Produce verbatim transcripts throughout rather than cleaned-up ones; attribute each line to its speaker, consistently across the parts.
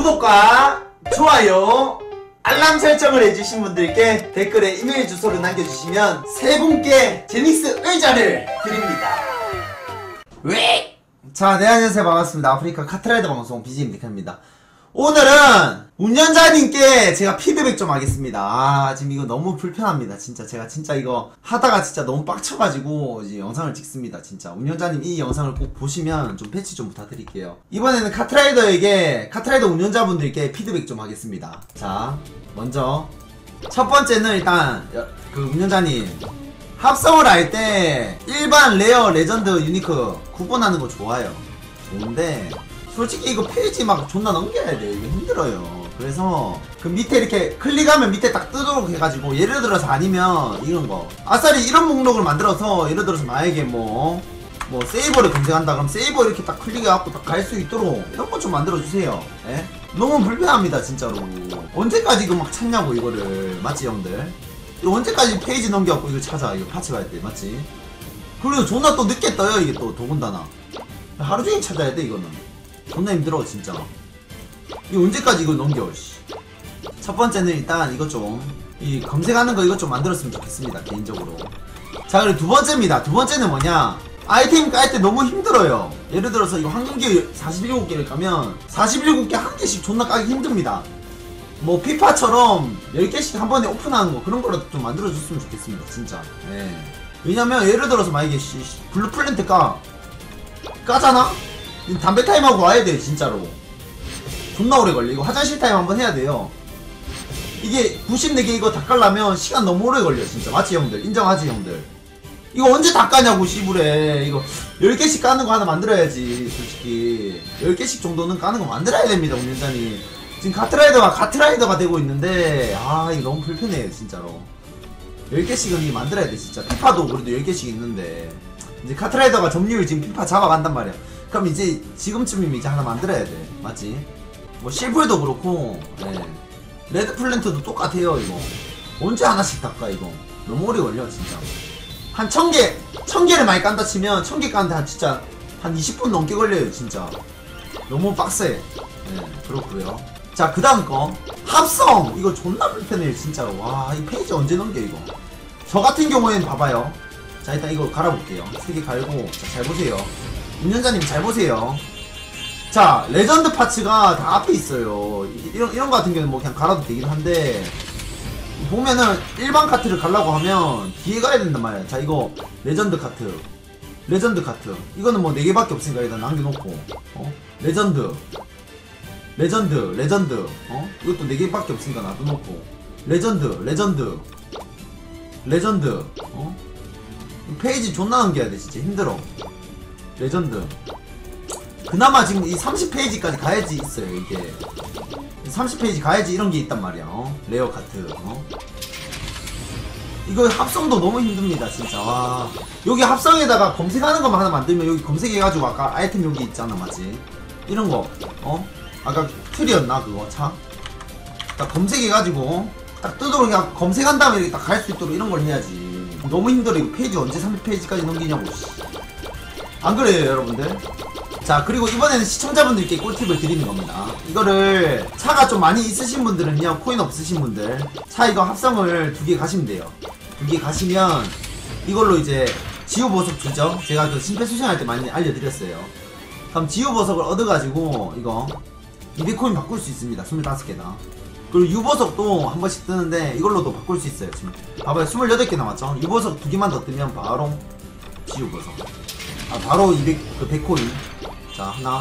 Speaker 1: 구독과 좋아요 알람 설정을 해주신 분들께 댓글에 이메일 주소를 남겨주시면 세 분께 제닉스 의자를 드립니다. 왜? 자, 네, 안녕하세요. 반갑습니다. 아프리카 카트라이더 방송 비지엠 니카입니다. 오늘은 운전자님께 제가 피드백 좀 하겠습니다. 아, 지금 이거 너무 불편합니다. 진짜 제가 진짜 이거 하다가 진짜 너무 빡쳐가지고 이제 영상을 찍습니다. 진짜 운전자님 이 영상을 꼭 보시면 좀 패치 좀 부탁드릴게요. 이번에는 카트라이더에게 카트라이더 운전자분들께 피드백 좀 하겠습니다. 자, 먼저 첫 번째는 일단 그 운전자님 합성을 할 때 일반, 레어, 레전드, 유니크 구분하는 거 좋아요. 좋은데 솔직히 이거 페이지 막 존나 넘겨야 돼. 이거 힘들어요. 그래서 그 밑에 이렇게 클릭하면 밑에 딱 뜨도록 해가지고, 예를 들어서 아니면 이런 거 아싸리 이런 목록을 만들어서, 예를 들어서 만약에 뭐 뭐 세이버를 검색한다 그럼 세이버 이렇게 딱 클릭해갖고 딱 갈 수 있도록 이런 거 좀 만들어주세요. 예? 너무 불편합니다 진짜로. 언제까지 이거 막 찾냐고 이거를. 맞지 형들? 이거 언제까지 페이지 넘겨갖고 이거 찾아. 이거 파츠 갈 때 맞지? 그리고 존나 또 늦게 떠요 이게 또 더군다나. 하루 종일 찾아야 돼 이거는. 존나 힘들어 진짜. 이거 언제까지 이거 넘겨 씨. 첫 번째는 일단 이거 좀 이 검색하는 거 이거 좀 만들었으면 좋겠습니다 개인적으로. 자, 그리고 두 번째입니다. 두 번째는 뭐냐, 아이템 깔 때 너무 힘들어요. 예를 들어서 이거 황금기 사십칠 개를 까면 사십칠 개 한 개씩 존나 까기 힘듭니다. 뭐 피파처럼 열 개씩 한 번에 오픈하는 거 그런 거라도 좀 만들어줬으면 좋겠습니다 진짜. 예. 왜냐면 예를 들어서 만약에 씨, 블루 플랜트 까 까잖아? 담배 타임하고 와야 돼 진짜로. 존나 오래 걸려. 이거 화장실 타임 한번 해야 돼요. 이게 구십사 개 이거 다 깔려면 시간 너무 오래 걸려 진짜. 맞지 형들? 인정하지 형들? 이거 언제 다 까냐고 씨부래. 이거 열 개씩 까는 거 하나 만들어야지. 솔직히 열 개씩 정도는 까는 거 만들어야 됩니다 운전자님. 지금 카트라이더가 카트라이더가 되고 있는데 아 이거 너무 불편해요 진짜로. 열 개씩은 이거 만들어야 돼 진짜. 피파도 그래도 열 개씩 있는데 이제 카트라이더가 점유율 지금 피파 잡아간단 말이야. 그럼 이제 지금쯤이면 이제 하나 만들어야 돼. 맞지? 뭐 실풀도 그렇고, 네. 레드 플랜트도 똑같아요 이거. 언제 하나씩 닦아 이거. 너무 오래 걸려 진짜. 한 천 개, 천 개를 많이 깐다 치면 천 개 까는데 한 진짜 한 이십 분 넘게 걸려요 진짜. 너무 빡세. 네, 그렇고요. 자, 그 다음 거 합성. 이거 존나 불편해요 진짜로. 와, 이 페이지 언제 넘겨 이거. 저 같은 경우에는 봐봐요. 자, 일단 이거 갈아볼게요. 세 개 갈고. 자, 잘 보세요. 운전자님 잘 보세요. 자, 레전드 파츠가 다 앞에 있어요. 이런, 이런 거 같은 경우는 뭐 그냥 갈아도 되긴 한데, 보면은 일반 카트를 가려고 하면 뒤에 가야 된단 말이야. 자, 이거 레전드 카트, 레전드 카트 이거는 뭐 네 개밖에 없으니까 일단 남겨놓고, 어? 레전드 레전드 레전드 어? 이것도 네 개밖에 없으니까 놔둬놓고, 레전드 레전드 레전드 어? 페이지 존나 넘겨야 돼 진짜. 힘들어. 레전드 그나마 지금 이 삼십 페이지까지 가야지 있어요 이게. 삼십 페이지 가야지 이런 게 있단 말이야. 어? 레어 카트 어? 이거 합성도 너무 힘듭니다 진짜. 와, 여기 합성에다가 검색하는 것만 하나 만들면 여기 검색해가지고 아까 아이템 여기 있잖아 맞지? 이런 거 어? 아까 틀이었나 그거 차? 딱 검색해가지고 딱 뜨도록 그냥 검색한 다음에 이렇게 딱 갈 수 있도록 이런 걸 해야지. 너무 힘들어. 이거 페이지 언제 삼십 페이지까지 넘기냐고 씨. 안 그래요 여러분들? 자, 그리고 이번에는 시청자분들께 꿀팁을 드리는 겁니다. 이거를 차가 좀 많이 있으신 분들은요, 코인 없으신 분들 차 이거 합성을 두 개 가시면 돼요. 두 개 가시면 이걸로 이제 지우보석 주죠. 제가 그 심폐소생할 때 많이 알려드렸어요. 그럼 지우보석을 얻어가지고 이거 이백 코인 바꿀 수 있습니다. 스물다섯 개다. 그리고 유보석도 한 번씩 뜨는데 이걸로도 바꿀 수 있어요. 지금 봐봐요. 스물여덟 개 남았죠? 유보석 두 개만 더 뜨면 바로 지우보석. 아, 바로 이백, 그 백 코인. 자, 하나.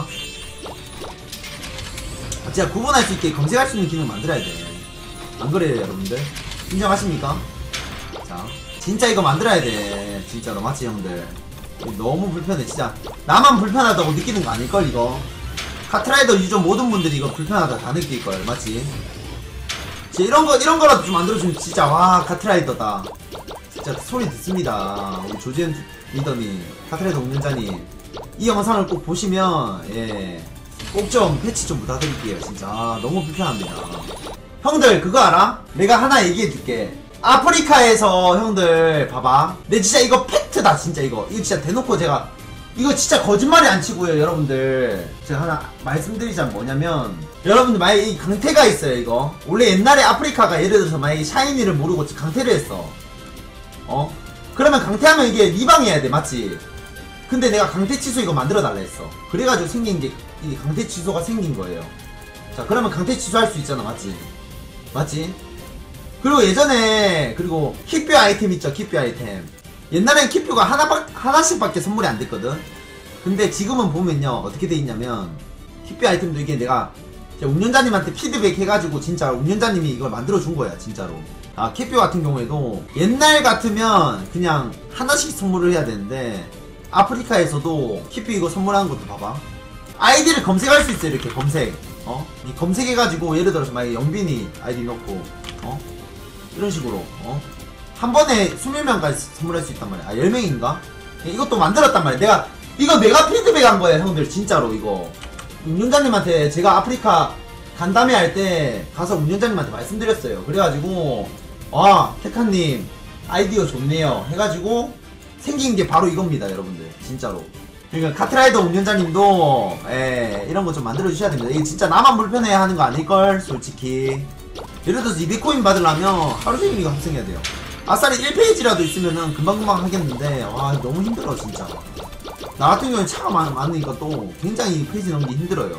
Speaker 1: 아, 진짜 구분할 수 있게 검색할 수 있는 기능 만들어야 돼. 안 그래요, 여러분들? 인정하십니까? 자, 진짜 이거 만들어야 돼. 진짜로. 맞지, 형들? 너무 불편해, 진짜. 나만 불편하다고 느끼는 거 아닐걸, 이거? 카트라이더 유저 모든 분들이 이거 불편하다 다 느낄걸. 맞지? 진짜 이런 거, 이런 거라도 좀 만들어주면 진짜, 와, 카트라이더다. 진짜 소리 듣습니다. 우리 조지현 리더님, 카트라이더 운전자님. 이 영상을 꼭 보시면 예, 꼭 좀 패치 좀 부탁드릴게요 진짜. 아, 너무 불편합니다. 형들 그거 알아? 내가 하나 얘기해줄게. 아프리카에서 형들 봐봐, 내 진짜 이거 팩트다 진짜. 이거 이거 진짜 대놓고 제가 이거 진짜 거짓말이 안 치고요 여러분들. 제가 하나 말씀드리자면 뭐냐면 여러분들 만약에 이 강태가 있어요 이거. 원래 옛날에 아프리카가 예를 들어서 만약에 샤이니를 모르고 강태를 했어. 어? 그러면 강태하면 이게 리방해야 돼 맞지? 근데 내가 강태 취소 이거 만들어 달라 했어. 그래가지고 생긴 게 이 강태 취소가 생긴 거예요. 자 그러면 강태 취소할 수 있잖아 맞지? 맞지? 그리고 예전에 그리고 킥뷰 아이템 있죠 킥뷰 아이템. 옛날엔 킥뷰가 하나, 하나씩밖에 선물이 안 됐거든. 근데 지금은 보면요 어떻게 돼 있냐면 킥뷰 아이템도 이게 내가 운영자님한테 피드백 해가지고 진짜 운영자님이 이걸 만들어준 거야 진짜로. 아 킥뷰 같은 경우에도 옛날 같으면 그냥 하나씩 선물을 해야 되는데 아프리카에서도 킥뷰 이거 선물하는 것도 봐봐. 아이디를 검색할 수 있어 이렇게 검색. 어? 이 검색해가지고 예를 들어서 만약에 영빈이 아이디 넣고 어? 이런 식으로 어? 한 번에 이십 명까지 선물할 수 있단 말이야. 아 열 명인가? 이것도 만들었단 말이야. 내가 이거 내가 피드백 한 거야 형들 진짜로. 이거 운영자님한테 제가 아프리카 간담회 할 때 가서 운영자님한테 말씀드렸어요. 그래가지고 와 테카님 아이디어 좋네요 해가지고 생긴 게 바로 이겁니다 여러분들 진짜로. 그러니까 카트라이더 운영자님도 예, 이런 거 좀 만들어 주셔야 됩니다. 이게 진짜 나만 불편해야 하는 거 아닐걸 솔직히. 예를 들어서 이백 코인 받으려면 하루 종일 이거 합성해야 돼요. 아싸리 일 페이지라도 있으면은 금방금방 하겠는데 와 너무 힘들어 진짜. 나 같은 경우에 차가 많, 많으니까 또 굉장히 페이지 넘기 힘들어요.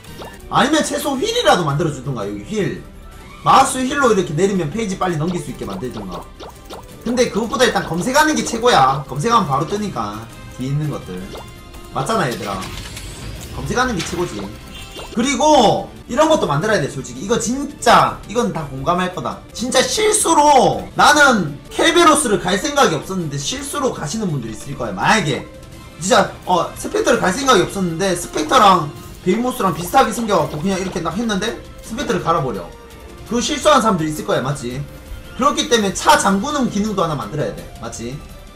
Speaker 1: 아니면 최소 휠이라도 만들어주던가. 여기 휠 마우스 휠로 이렇게 내리면 페이지 빨리 넘길 수 있게 만들던가. 근데 그것보다 일단 검색하는 게 최고야. 검색하면 바로 뜨니까 뒤에 있는 것들 맞잖아 얘들아. 검색하는 게 최고지. 그리고 이런 것도 만들어야 돼 솔직히. 이거 진짜 이건 다 공감할 거다. 진짜 실수로 나는 켈베로스를 갈 생각이 없었는데 실수로 가시는 분들이 있을 거야. 만약에 진짜 어 스펙터를 갈 생각이 없었는데 스펙터랑 베이모스랑 비슷하게 생겨갖고 그냥 이렇게 딱 했는데 스펙터를 갈아버려. 그 실수한 사람들 있을 거야 맞지? 그렇기 때문에 차 잠그는 기능도 하나 만들어야 돼 맞지?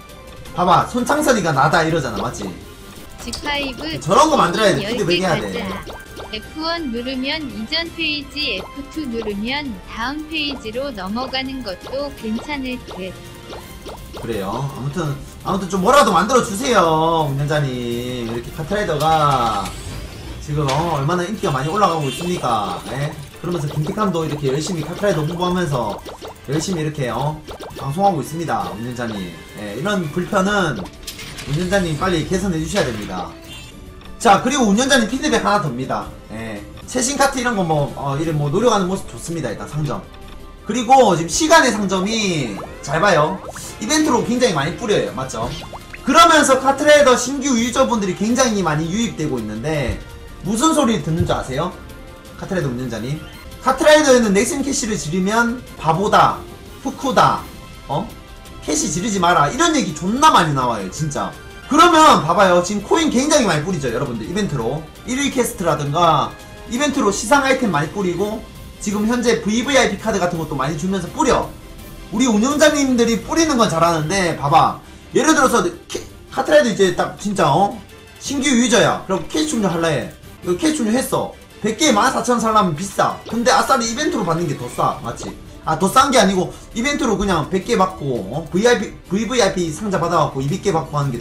Speaker 1: 봐봐 손창선이가 나다 이러잖아 맞지?
Speaker 2: 지파이브
Speaker 1: 저런 거 만들어야 돼. 피드백 해야 돼.
Speaker 2: 에프 원 누르면 이전 페이지, 에프 투 누르면 다음 페이지로 넘어가는 것도 괜찮을 듯.
Speaker 1: 그래요. 아무튼 아무튼 좀 뭐라도 만들어 주세요 운영자님. 이렇게 카트라이더가 지금 어, 얼마나 인기가 많이 올라가고 있습니까? 예? 그러면서 김태kam도 이렇게 열심히 카트라이더 홍보하면서 열심히 이렇게 어 방송하고 있습니다 운영자님. 예, 이런 불편은 운영자님 빨리 개선해 주셔야 됩니다. 자 그리고 운영자님 피드백 하나 더입니다. 예. 최신 카트 이런 거 뭐 어, 이런 뭐 노력하는 모습 좋습니다. 일단 상점. 그리고 지금 시간의 상점이 잘 봐요. 이벤트로 굉장히 많이 뿌려요. 맞죠? 그러면서 카트라이더 신규 유저분들이 굉장히 많이 유입되고 있는데 무슨 소리 듣는 줄 아세요? 카트라이더 운영자님. 카트라이더에는 넥슨 캐시를 지르면 바보다, 후쿠다, 어? 캐시 지르지 마라 이런 얘기 존나 많이 나와요 진짜. 그러면 봐봐요 지금 코인 굉장히 많이 뿌리죠 여러분들. 이벤트로 일 일 캐스트라든가 이벤트로 시상 아이템 많이 뿌리고 지금 현재 브이브이아이피 카드 같은 것도 많이 주면서 뿌려. 우리 운영자님들이 뿌리는 건 잘하는데 봐봐 예를 들어서 캐, 카트라이더 이제 딱 진짜 어? 신규 유저야. 그럼 캐시 충전 할라 해. 이거 캐시 충전 했어. 백 개에 만 사천 원 살라면 비싸. 근데 아싸리 이벤트로 받는 게 더 싸. 맞지? 아 더 싼 게 아니고 이벤트로 그냥 백 개 받고 어? 브이아이피, 브이브이아이피 상자 받아갖고 이백 개 받고 하는 게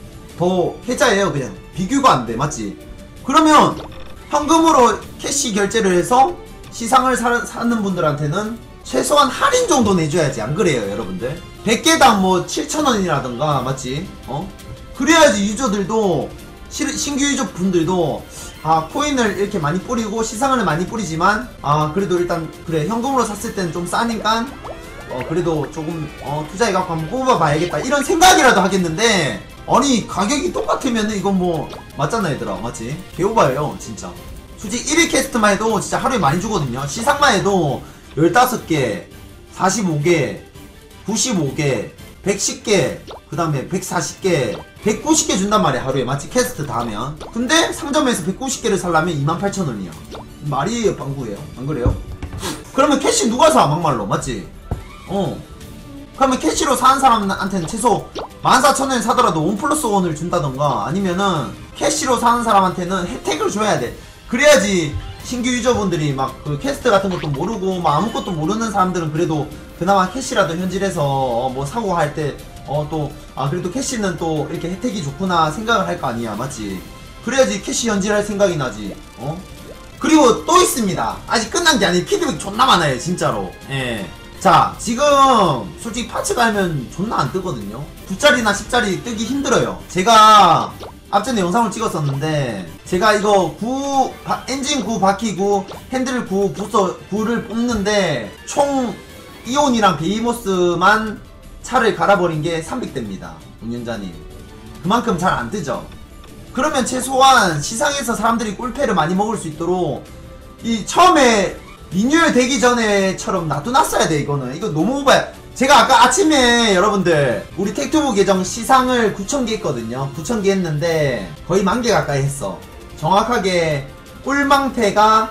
Speaker 1: 더 혜자예요. 그냥 비교가 안 돼. 맞지? 그러면 현금으로 캐시 결제를 해서 시상을 사, 사는 분들한테는 최소한 할인 정도 내줘야지. 안 그래요 여러분들? 백 개당 뭐 칠천 원이라던가 맞지? 어? 그래야지 유저들도 시, 신규 유저 분들도 아 코인을 이렇게 많이 뿌리고 시상을 많이 뿌리지만 아 그래도 일단 그래 현금으로 샀을 때는 좀 싸니까 어 그래도 조금 어 투자해갖고 한번 뽑아봐야겠다 이런 생각이라도 하겠는데 아니 가격이 똑같으면 이건 뭐 맞잖아 얘들아. 맞지? 개오바예요 진짜. 솔직히 일 일 캐스트만 해도 진짜 하루에 많이 주거든요. 시상만 해도 열다섯 개, 사십오 개, 구십오 개, 백십 개, 그 다음에 백사십 개, 백구십 개 준단 말이야 하루에. 맞지? 캐스트 다 하면. 근데 상점에서 백구십 개를 살려면 이만 팔천 원이야 말이에요 방구예요? 안 그래요? 그러면 캐시 누가 사 막말로? 맞지? 어 그러면 캐시로 사는 사람한테는 최소 만 사천 원을 사더라도 원 플러스 원을 준다던가 아니면은 캐시로 사는 사람한테는 혜택을 줘야 돼. 그래야지 신규 유저분들이 막 그 캐스트 같은 것도 모르고 막 아무것도 모르는 사람들은 그래도 그나마 캐시라도 현질해서 어 뭐 사고 할 때 어 또 아 그래도 캐시는 또 이렇게 혜택이 좋구나 생각을 할 거 아니야. 맞지? 그래야지 캐시 현질할 생각이 나지. 어? 그리고 또 있습니다. 아직 끝난 게 아니에요. 피드백 존나 많아요 진짜로. 예. 자 지금 솔직히 파츠 갈면 존나 안 뜨거든요. 구 짜리나 십 짜리 뜨기 힘들어요. 제가 앞전에 영상을 찍었었는데 제가 이거 구 바, 엔진 구 바퀴 구 핸들 구 부서 구를 뽑는데 총 이온이랑 베이모스만 차를 갈아버린 게 삼백 대입니다 운전자님. 그만큼 잘 안 뜨죠. 그러면 최소한 시상에서 사람들이 꿀패를 많이 먹을 수 있도록 이 처음에 리뉴얼 되기 전에처럼 놔둬놨어야 돼. 이거는 이거 너무 오바야. 제가 아까 아침에 여러분들 우리 택투브 계정 시상을 구천 개 했거든요. 구천 개 했는데 거의 만 개 가까이 했어. 정확하게 꿀망패가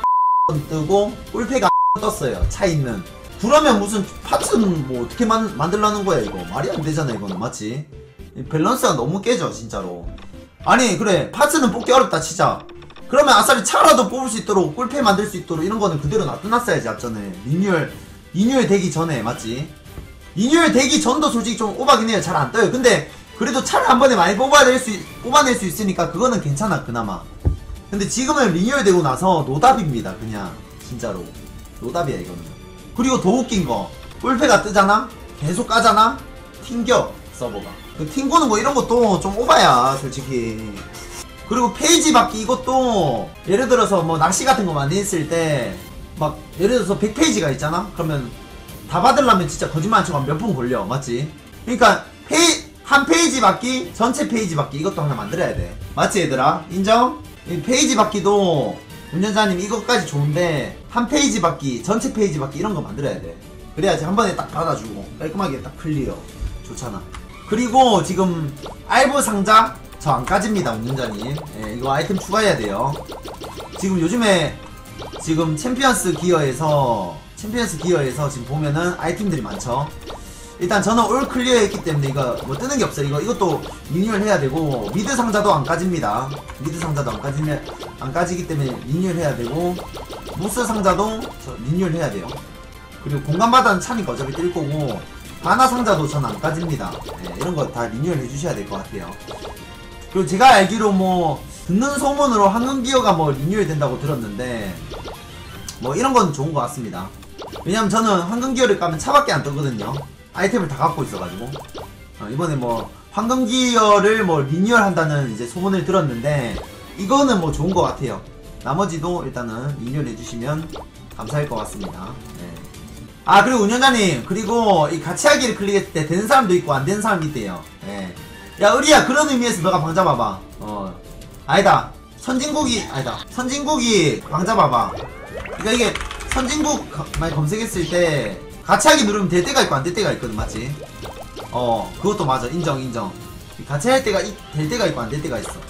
Speaker 1: 뜨고 꿀패가 떴어요. 차 있는. 그러면 무슨 파츠는 뭐 어떻게 만, 만들라는 거야 이거. 말이 안 되잖아 이거는. 맞지? 밸런스가 너무 깨져 진짜로. 아니 그래 파츠는 뽑기 어렵다 치자. 그러면 아싸리 차라도 뽑을 수 있도록 꿀패 만들 수 있도록 이런 거는 그대로 놔둬놨어야지 앞전에. 리뉴얼 리뉴얼 되기 전에. 맞지? 리뉴얼 되기 전도 솔직히 좀 오바긴 해요. 잘 안 떠요. 근데 그래도 차를 한 번에 많이 뽑아낼 수, 뽑아낼 수 있으니까 그거는 괜찮아 그나마. 근데 지금은 리뉴얼 되고 나서 노답입니다 그냥. 진짜로 노답이야 이거는. 그리고 더 웃긴 거 꿀패가 뜨잖아? 계속 까잖아? 튕겨 서버가. 그 튕고는 거 이런 것도 좀 오바야 솔직히. 그리고 페이지 받기 이것도 예를 들어서 뭐 낚시 같은 거 많이 했을 때 막 예를 들어서 백 페이지가 있잖아? 그러면 다 받으려면 진짜 거짓말 안 치고 몇 분 걸려. 맞지? 그러니까 페이, 한 페이지 받기 전체 페이지 받기 이것도 하나 만들어야 돼. 맞지 얘들아? 인정? 페이지 받기도 운전자님 이것까지 좋은데 한 페이지 받기 전체 페이지 받기 이런 거 만들어야 돼. 그래야지 한 번에 딱 받아주고 깔끔하게 딱 클리어. 좋잖아. 그리고 지금 알보 상자 저 안 까집니다 운전자님. 예, 이거 아이템 추가해야 돼요. 지금 요즘에 지금 챔피언스 기어에서 챔피언스 기어에서 지금 보면은 아이템들이 많죠. 일단 저는 올 클리어 했기 때문에 이거 뭐 뜨는 게 없어요. 이거 이것도 리뉴얼 해야 되고 미드 상자도 안 까집니다. 미드 상자도 안 까지면 안 까지기 때문에 리뉴얼 해야 되고 무스 상자도 저 리뉴얼 해야 돼요. 그리고 공간마다는 차니까 어차피 뜰 거고 바나 상자도 전 안 까집니다. 네, 이런 거 다 리뉴얼 해주셔야 될 것 같아요. 그리고 제가 알기로 뭐 듣는 소문으로 황금기어가 뭐 리뉴얼 된다고 들었는데 뭐 이런 건 좋은 것 같습니다. 왜냐면 저는 황금기어를 까면 차밖에 안 뜨거든요. 아이템을 다 갖고 있어가지고. 어, 이번에 뭐 황금기어를 뭐 리뉴얼 한다는 이제 소문을 들었는데 이거는 뭐 좋은 것 같아요. 나머지도 일단은 리뉴얼 해주시면 감사할 것 같습니다. 네. 아 그리고 운전자님 그리고 이 같이 하기를 클릭했을 때 되는 사람도 있고 안 되는 사람도 있대요. 네. 야 의리야 그런 의미에서 너가 방 잡아봐. 어 아니다 선진국이 아니다 선진국이 방 잡아봐. 그러니까 이게 선진국 많이 검색했을 때 같이 하기 누르면 될 때가 있고 안 될 때가 있거든. 맞지? 어 그것도 맞아. 인정 인정. 같이 할 때가 이, 될 때가 있고 안 될 때가 있어.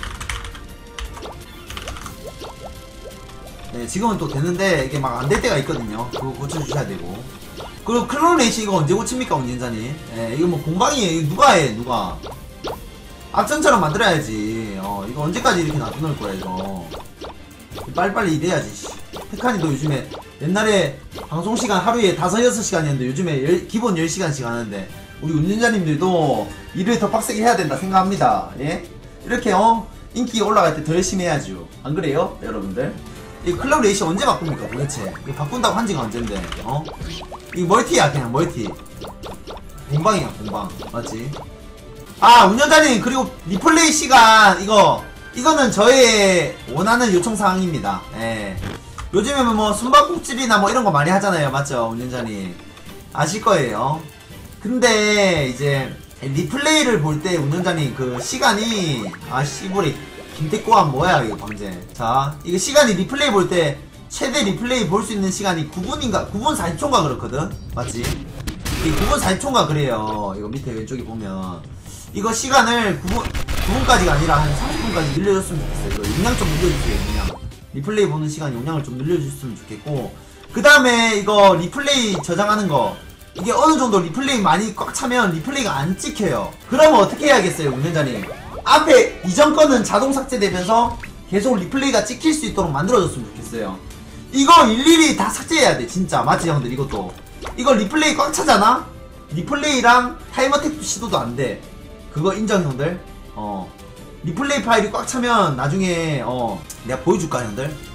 Speaker 1: 네 지금은 또 되는데 이게 막 안 될 때가 있거든요. 그거 고쳐주셔야 되고. 그리고 클론 레이시 이거 언제 고칩니까 운전자님? 예 이거 뭐 공방이에요. 이거 누가 해 누가. 앞전처럼 만들어야지. 어 이거 언제까지 이렇게 놔둬놓을 거야 이거. 빨리빨리 일해야지. 테카니도 요즘에 옛날에 방송시간 하루에 다섯, 여섯 시간이었는데 요즘에 열, 기본 열 시간씩 하는데 우리 운전자님들도 일을 더 빡세게 해야 된다 생각합니다. 예? 이렇게 어 인기 올라갈 때 더 열심히 해야죠. 안 그래요? 여러분들? 이 클럽 레이시 언제 바꿉니까 도대체? 이거 바꾼다고 한 지가 언젠데 어? 이거 멀티야 그냥 멀티. 공방이야 공방. 맞지? 아 운전자님 그리고 리플레이 시간 이거 이거는 저의 원하는 요청사항입니다. 예. 요즘에 뭐 숨바꼭질이나 뭐 이런 거 많이 하잖아요. 맞죠 운전자님? 아실 거예요. 근데 이제 리플레이를 볼 때 운전자님 그 시간이 아 씨부리 김태꼬한 뭐야 이거 방제. 자 이거 시간이 리플레이 볼 때 최대 리플레이 볼 수 있는 시간이 구 분인가 구 분 사십 초인가 그렇거든. 맞지? 이 구 분 사십 초인가 그래요. 이거 밑에 왼쪽에 보면 이거 시간을 구 분 구 분까지가 아니라 한 삼십 분까지 늘려줬으면 좋겠어요. 이거 용량 좀 늘려주세요. 용량 리플레이 보는 시간 용량을 좀 늘려줬으면 좋겠고 그 다음에 이거 리플레이 저장하는 거 이게 어느 정도 리플레이 많이 꽉 차면 리플레이가 안 찍혀요. 그러면 어떻게 해야겠어요 운전자님? 앞에 이전 거는 자동 삭제되면서 계속 리플레이가 찍힐 수 있도록 만들어줬으면 좋겠어요. 이거 일일이 다 삭제해야 돼 진짜. 맞지 형들? 이것도 이거 리플레이 꽉 차잖아? 리플레이랑 타임어택 시도도 안 돼. 그거 인정 형들? 어 리플레이 파일이 꽉 차면 나중에 어 내가 보여줄까 형들?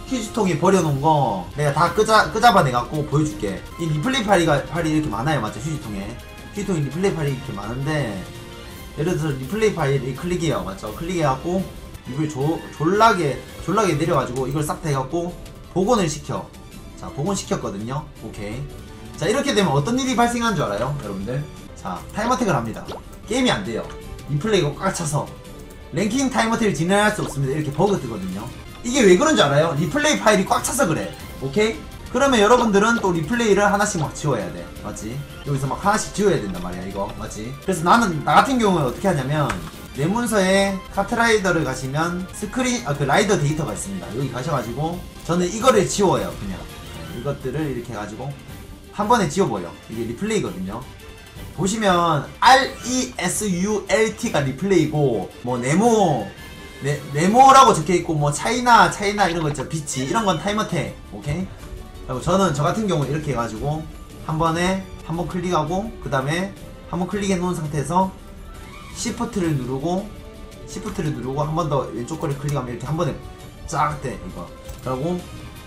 Speaker 1: 휴지통에 버려놓은 거 내가 다 끄자, 끄잡아내갖고 보여줄게. 이 리플레이 파일이, 파일이 이렇게 많아요, 맞죠? 휴지통에. 휴지통에 리플레이 파일이 이렇게 많은데, 예를 들어서 리플레이 파일이 클릭해요, 맞죠? 클릭해갖고, 이걸 조, 졸라게, 졸라게 내려가지고, 이걸 싹 다 해갖고, 복원을 시켜. 자, 복원 시켰거든요. 오케이. 자, 이렇게 되면 어떤 일이 발생하는 줄 알아요, 여러분들? 자, 타임어택을 합니다. 게임이 안 돼요. 리플레이가 꽉 차서. 랭킹 타임어택을 진행할 수 없습니다. 이렇게 버그 뜨거든요. 이게 왜 그런지 알아요? 리플레이 파일이 꽉 차서 그래. 오케이? 그러면 여러분들은 또 리플레이를 하나씩 막 지워야 돼. 맞지? 여기서 막 하나씩 지워야 된단 말이야, 이거. 맞지? 그래서 나는, 나 같은 경우는 어떻게 하냐면, 내 문서에 카트라이더를 가시면 스크린, 아, 그 라이더 데이터가 있습니다. 여기 가셔가지고, 저는 이거를 지워요, 그냥. 네, 이것들을 이렇게 해가지고, 한 번에 지워버려. 이게 리플레이거든요. 보시면, 알 이 에스 유 엘 티가 리플레이고, 뭐, 네모, 네, 네모라고 적혀있고, 뭐, 차이나, 차이나, 이런 거 있죠. 비치. 이런 건 타임어택. 오케이? 그리고 저는, 저 같은 경우 이렇게 해가지고, 한 번에, 한 번 클릭하고, 그 다음에, 한 번 클릭해 놓은 상태에서, 시프트를 누르고, 시프트를 누르고, 한 번 더 왼쪽 거를 클릭하면 이렇게 한 번에 쫙 돼, 이거. 그리고,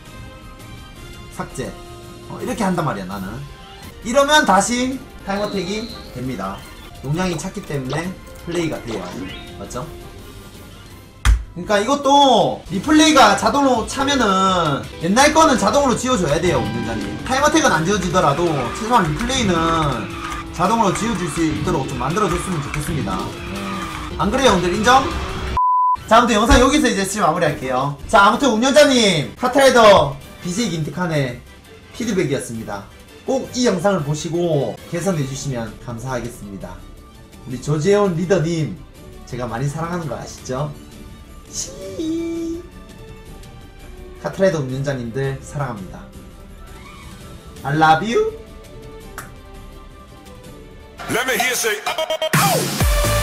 Speaker 1: 삭제. 어, 이렇게 한단 말이야, 나는. 이러면 다시 타임어택이 됩니다. 용량이 찼기 때문에 플레이가 돼요. 맞죠? 그러니까 이것도 리플레이가 자동으로 차면은 옛날 거는 자동으로 지워줘야 돼요, 운전자님. 타임어택은 안 지워지더라도 최소한 리플레이는 자동으로 지워줄 수 있도록 좀 만들어줬으면 좋겠습니다. 네. 안 그래요, 형들? 인정? 자, 아무튼 영상 여기서 이제 시청 마무리할게요. 자, 아무튼 운전자님, 카트라이더 비제이 김티칸의 피드백이었습니다. 꼭 이 영상을 보시고 개선해주시면 감사하겠습니다. 우리 조재원 리더님, 제가 많이 사랑하는 거 아시죠? 시 카트라이더 운전자님들 사랑합니다. I love you.
Speaker 3: Let me hear say, oh, oh.